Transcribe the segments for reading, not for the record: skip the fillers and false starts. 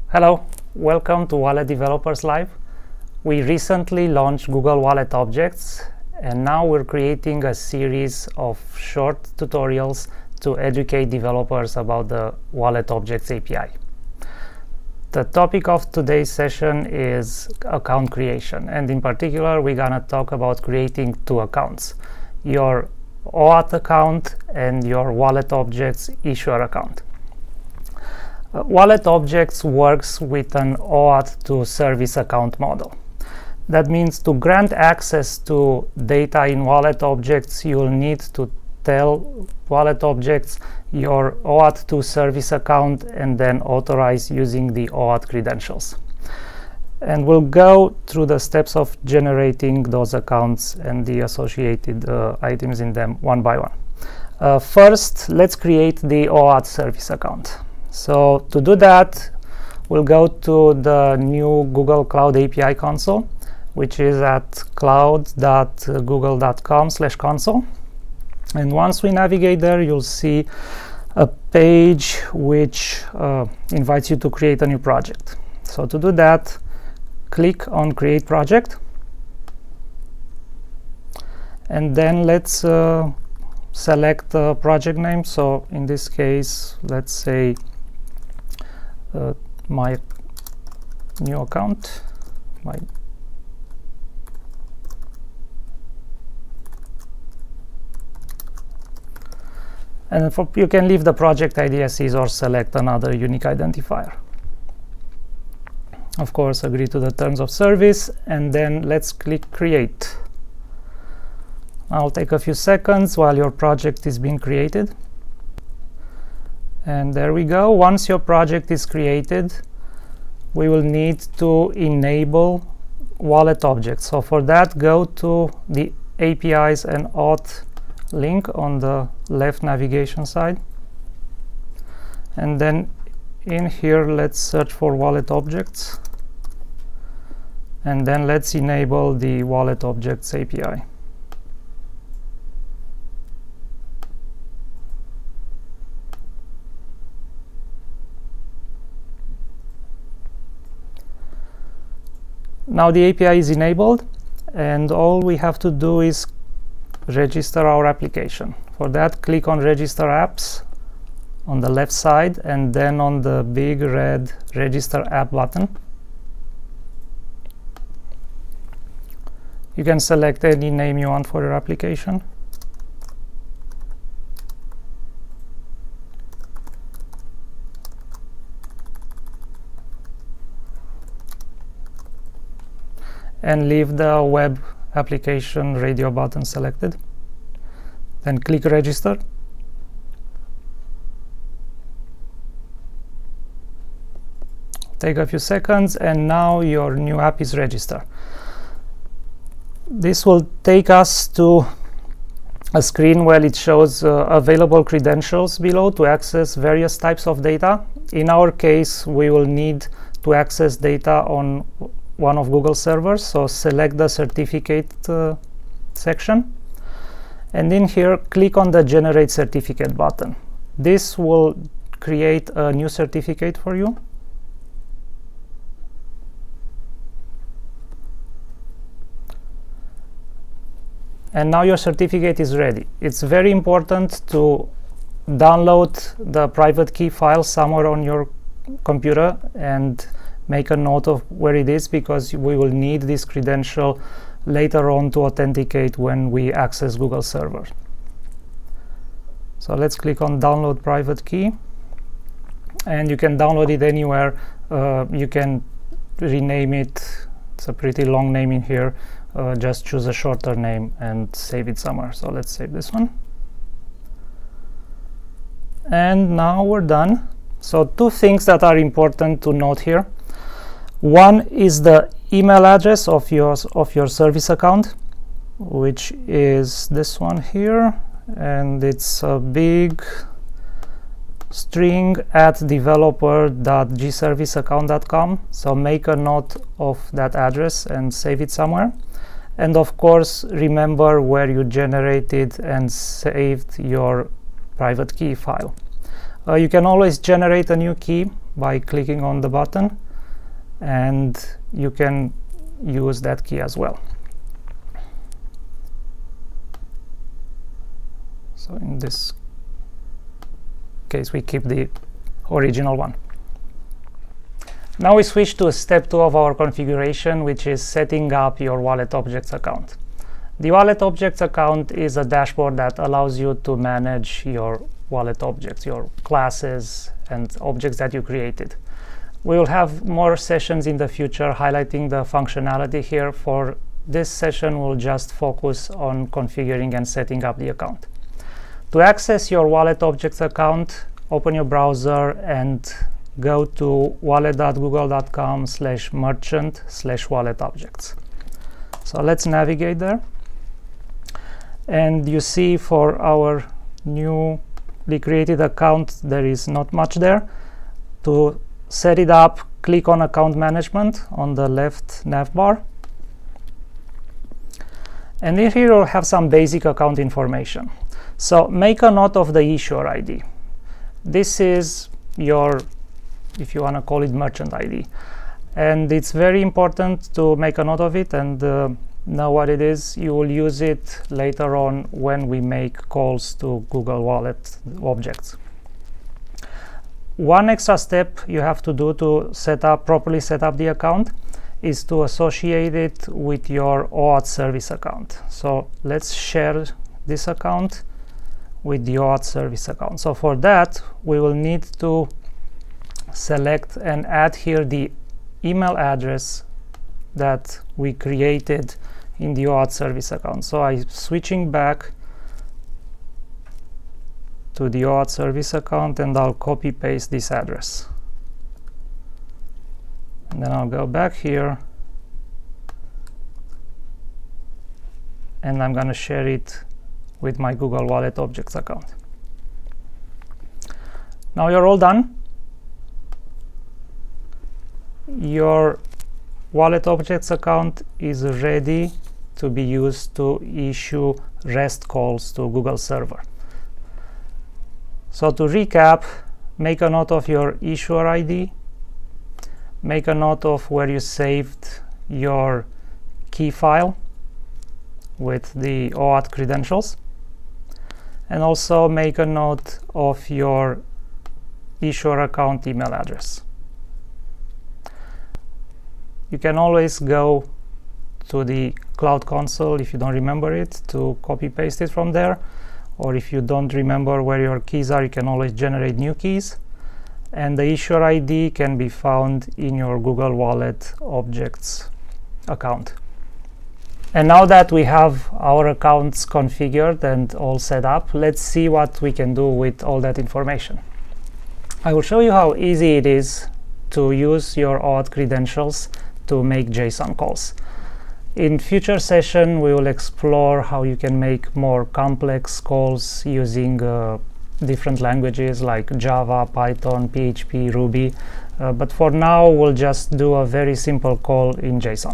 Hello, welcome to Wallet Developers Live. We recently launched Google Wallet Objects, and now we're creating a series of short tutorials to educate developers about the Wallet Objects API. The topic of today's session is account creation, and in particular we're gonna talk about creating two accounts, your OAuth account and your Wallet Objects issuer account. Wallet Objects works with an OAuth to service account model. That means to grant access to data in Wallet Objects, you'll need to tell Wallet Objects your OAuth to service account and then authorize using the OAuth credentials. And we'll go through the steps of generating those accounts and the associated items in them one by one. First, let's create the OAuth service account. So to do that, we'll go to the new Google Cloud API console, which is at cloud.google.com/console. And once we navigate there, you'll see a page which invites you to create a new project. So to do that, click on Create Project. And then let's select a project name. So in this case, let's say my new account, and you can leave the project ID as is or select another unique identifier. Of course, agree to the terms of service, and then let's click Create. I'll take a few seconds while your project is being created. And there we go. Once your project is created, we will need to enable Wallet Objects. So for that, go to the APIs and Auth link on the left navigation side. And then in here, let's search for Wallet Objects. And then let's enable the Wallet Objects API. Now the API is enabled, and all we have to do is register our application. For that, click on Register Apps on the left side, and then on the big red Register App button. You can select any name you want for your application. And leave the web application radio button selected. Then click Register. Take a few seconds, and now your new app is registered. This will take us to a screen where it shows available credentials below to access various types of data. In our case, we will need to access data on one of Google servers, so select the certificate section, and in here click on the Generate Certificate button. This will create a new certificate for you. And now your certificate is ready. It's very important to download the private key file somewhere on your computer and make a note of where it is, because we will need this credential later on to authenticate when we access Google server. So let's click on Download Private Key, and you can download it anywhere. You can rename it. It's a pretty long name in here. Just choose a shorter name and save it somewhere. So let's save this one. And now we're done. So two things that are important to note here. One is the email address of your service account, which is this one here, and it's a big string at developer.gserviceaccount.com. So make a note of that address and save it somewhere. And of course, remember where you generated and saved your private key file. You can always generate a new key by clicking on the button, and you can use that key as well. So in this case, we keep the original one. Now we switch to step 2 of our configuration, which is setting up your Wallet Objects account. The Wallet Objects account is a dashboard that allows you to manage your wallet objects, your classes and objects that you created. We will have more sessions in the future highlighting the functionality here. For this session, we'll just focus on configuring and setting up the account. To access your Wallet Objects account, open your browser and go to wallet.google.com/merchant/walletobjects. So let's navigate there. And you see for our newly created account, there is not much there. To set it up, click on Account Management on the left navbar. And in here you'll have some basic account information. So make a note of the issuer ID. This is your, if you want to call it, merchant ID. And it's very important to make a note of it and know what it is. You will use it later on when we make calls to Google Wallet objects. One extra step you have to do to properly set up the account is to associate it with your OAuth service account. So let's share this account with the OAuth service account. So for that, we will need to select and add here the email address that we created in the OAuth service account. So I'm switching back to the OAuth service account and I'll copy paste this address. And then I'll go back here and I'm going to share it with my Google Wallet Objects account. Now you're all done. Your Wallet Objects account is ready to be used to issue REST calls to Google Server. So to recap, make a note of your issuer ID, make a note of where you saved your key file with the OAuth credentials, and also make a note of your issuer account email address. You can always go to the Cloud Console if you don't remember it to copy paste it from there, or if you don't remember where your keys are, you can always generate new keys, and the issuer ID can be found in your Google Wallet Objects account. And now that we have our accounts configured and all set up, let's see what we can do with all that information. I will show you how easy it is to use your OAuth credentials to make JSON calls. In future session, we will explore how you can make more complex calls using different languages like Java, Python, PHP, Ruby. But for now, we'll just do a very simple call in JSON.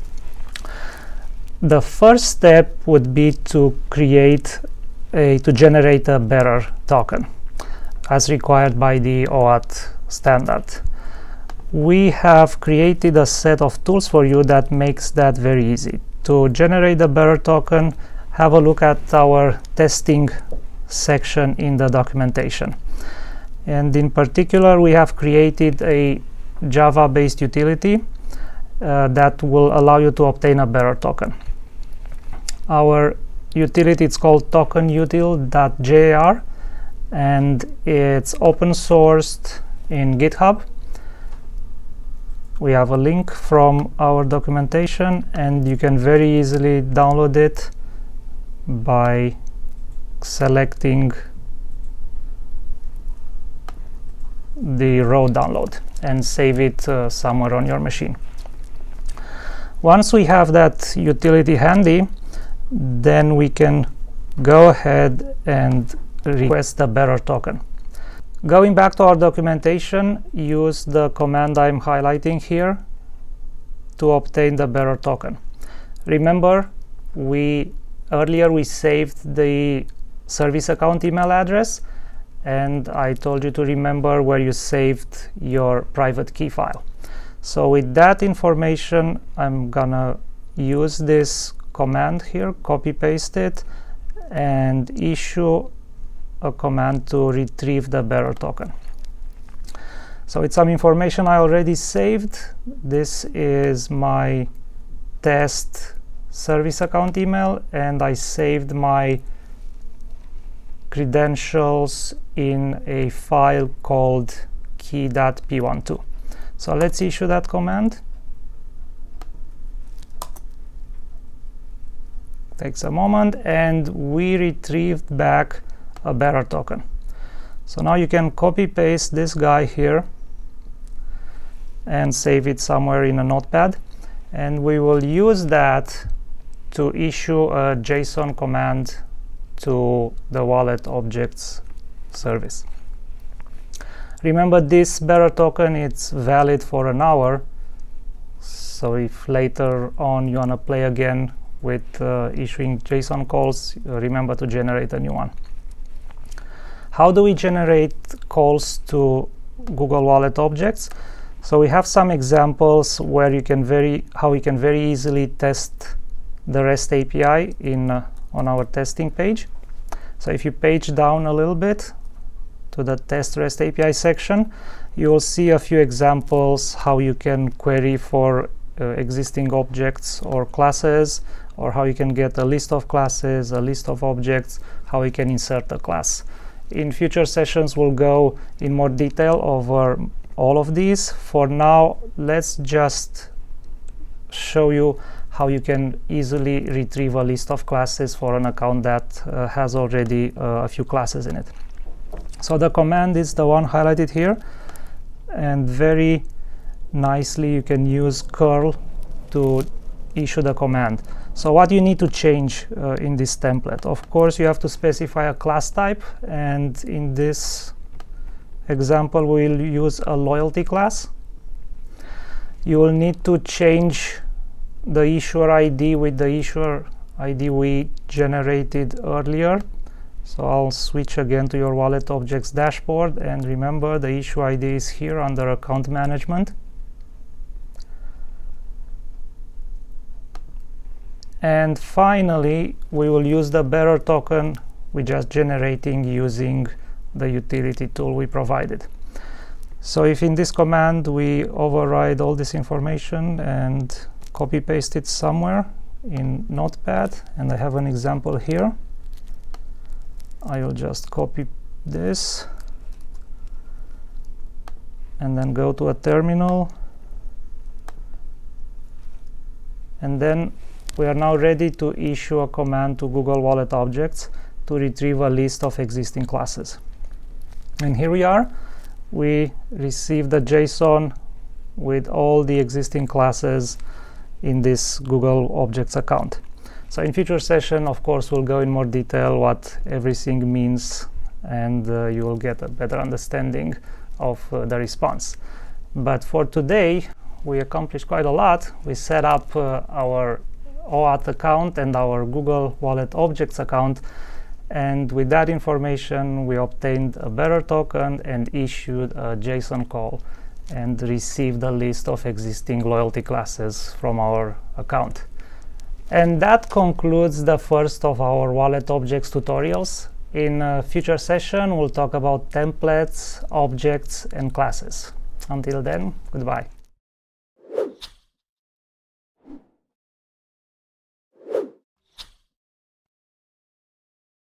The first step would be to generate a bearer token as required by the OAuth standard. We have created a set of tools for you that makes that very easy. To generate the bearer token, have a look at our testing section in the documentation. And in particular, we have created a Java-based utility that will allow you to obtain a bearer token. Our utility is called tokenutil.jar, and it's open sourced in GitHub. We have a link from our documentation, and you can very easily download it by selecting the raw download and save it somewhere on your machine. Once we have that utility handy, then we can go ahead and request the bearer token. Going back to our documentation, use the command I'm highlighting here to obtain the bearer token. Remember, earlier we saved the service account email address, and I told you to remember where you saved your private key file. So with that information, I'm gonna use this command here, copy paste it, and issue a command to retrieve the bearer token. So it's some information I already saved. This is my test service account email, and I saved my credentials in a file called key.p12. So let's issue that command. Takes a moment, and we retrieved back a bearer token. So now you can copy paste this guy here and save it somewhere in a notepad, and we will use that to issue a JSON command to the wallet objects service. Remember, this bearer token, it's valid for an hour, so if later on you want to play again with issuing JSON calls, remember to generate a new one. How do we generate calls to Google Wallet objects? So we have some examples where you can how we can very easily test the REST API on our testing page. So if you page down a little bit to the test REST API section, you will see a few examples how you can query for existing objects or classes, or how you can get a list of classes, a list of objects, how you can insert a class. In future sessions, we'll go in more detail over all of these. For now, let's just show you how you can easily retrieve a list of classes for an account that has already a few classes in it. So the command is the one highlighted here, and very nicely you can use curl to issue the command. So what you need to change in this template? Of course, you have to specify a class type, and in this example we'll use a loyalty class. You will need to change the issuer ID with the issuer ID we generated earlier. So I'll switch again to your wallet objects dashboard, and remember the issue ID is here under account management. And finally, we will use the bearer token we just generating using the utility tool we provided. So if in this command we override all this information and copy paste it somewhere in Notepad, and I have an example here, I will just copy this and then go to a terminal, and then we are now ready to issue a command to Google Wallet objects to retrieve a list of existing classes. And here we are. We received a JSON with all the existing classes in this Google Objects account. So in future session, of course, we'll go in more detail what everything means, and you will get a better understanding of the response. But for today, we accomplished quite a lot. We set up our OAuth account and our Google Wallet Objects account, and with that information we obtained a bearer token and issued a JSON call and received a list of existing loyalty classes from our account. And that concludes the first of our Wallet Objects tutorials. In a future session, we'll talk about templates, objects, and classes. Until then, goodbye.